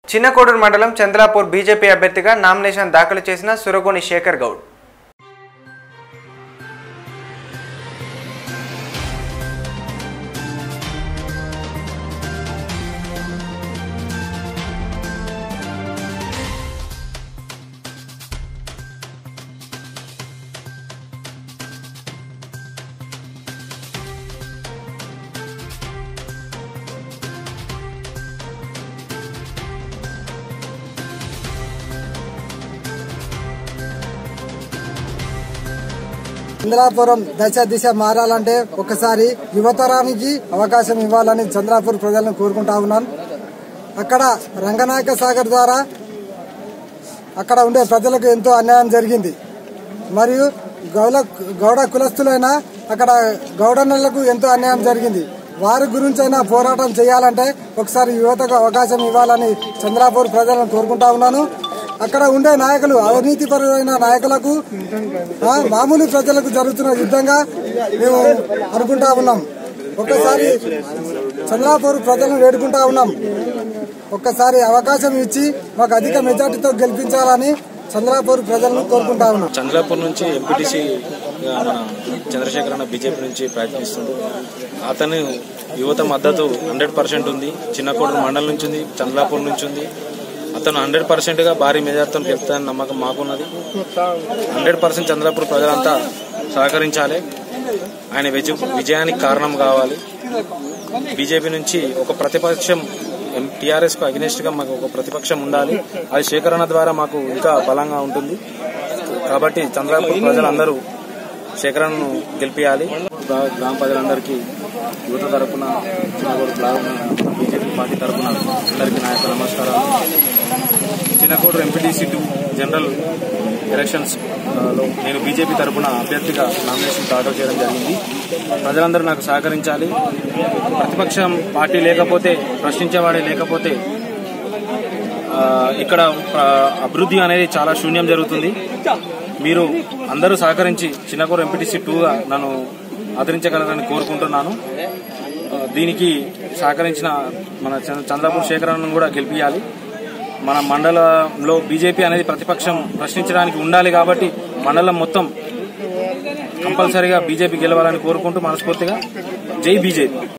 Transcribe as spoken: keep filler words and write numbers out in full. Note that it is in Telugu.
చిన్నకోడూరు మండలం చంద్రాపూర్ బీజేపీ అభ్యర్థిగా నామినేషన్ దాఖలు చేసిన సురగోని శేఖర్ గౌడ్. చంద్రాపురం దశ దిశ మారాలంటే ఒకసారి యువతరానికి అవకాశం ఇవ్వాలని చంద్రాపూర్ ప్రజలను కోరుకుంటా ఉన్నాను. అక్కడ రంగనాయక సాగర్ ద్వారా అక్కడ ఉండే ప్రజలకు ఎంతో అన్యాయం జరిగింది. మరియు గౌడ గౌడ కులస్తులైన అక్కడ గౌడన్నలకు ఎంతో అన్యాయం జరిగింది. వారి గురించైనా పోరాటం చేయాలంటే ఒకసారి యువతకు అవకాశం ఇవ్వాలని చంద్రాపూర్ ప్రజలను కోరుకుంటా ఉన్నాను. అక్కడ ఉండే నాయకులు అవినీతిపరమైన నాయకులకు మామూలు ప్రజలకు జరుగుతున్న యుద్ధంగా మేము అనుకుంటా ఉన్నాం. ఒక్కసారి చంద్రాపూర్ ప్రజలను వేడుకుంటా ఉన్నాం. ఒక్కసారి అవకాశం ఇచ్చి మాకు అధిక మెజార్టీతో గెలిపించాలని చంద్రాపూర్ ప్రజలను కోరుకుంటా ఉన్నాం. చంద్రాపూర్ నుంచి ఎంపీటీసీ మన చంద్రశేఖర్ అన్న బీజేపీ నుంచి ప్రయత్నిస్తుంది. అతను యువత మద్దతు హండ్రెడ్ పర్సెంట్ ఉంది. చిన్నకోడూరు మండలం నుంచి ఉంది, చంద్రాపూర్ నుంచి ఉంది. అతను హండ్రెడ్ పర్సెంట్ గా భారీ మెజార్టీతో గెలుపుతానని నమ్మకం మాకున్నది. హండ్రెడ్ పర్సెంట్ చంద్రాపూర్ ప్రజలంతా సహకరించాలి. ఆయన విజయానికి కారణం కావాలి. బీజేపీ నుంచి ఒక ప్రతిపక్షం టీఆర్ఎస్ కు అగెనిస్ట్ గా మాకు ఒక ప్రతిపక్షం ఉండాలి. అది శేఖరణ ద్వారా మాకు ఇంకా బలంగా ఉంటుంది. కాబట్టి చంద్రాపూర్ ప్రజలందరూ శేఖరణను గెలిపియాలి. గ్రామ ప్రజలందరికీ యువత తరపున బీజేపీ పార్టీ తరఫున అందరికీ నా యొక్క నమస్కారాలు. Chinnakoduru MPTC to general elections లో నేను బీజేపీ తరఫున అభ్యర్థిగా నామినేషన్ దాఖలు చేయడం జరిగింది. ప్రజలందరూ నాకు సహకరించాలి. ప్రతిపక్షం పార్టీ లేకపోతే, ప్రశ్నించేవాడే లేకపోతే ఇక్కడ అభివృద్ధి అనేది చాలా శూన్యం జరుగుతుంది. మీరు అందరూ సహకరించి చిన్నకోడూరు ఎంపీటీసీ టూగా నన్ను ఆదరించగలరని కోరుకుంటున్నాను. దీనికి సహకరించిన మన చంద్రాపూర్ శేఖరను కూడా గెలిపియాలి. మన మండలంలో బీజేపీ అనేది ప్రతిపక్షం ప్రశ్నించడానికి ఉండాలి. కాబట్టి మండలం మొత్తం కంపల్సరీగా బీజేపీ గెలవాలని కోరుకుంటూ మనస్ఫూర్తిగా జై బీజేపీ.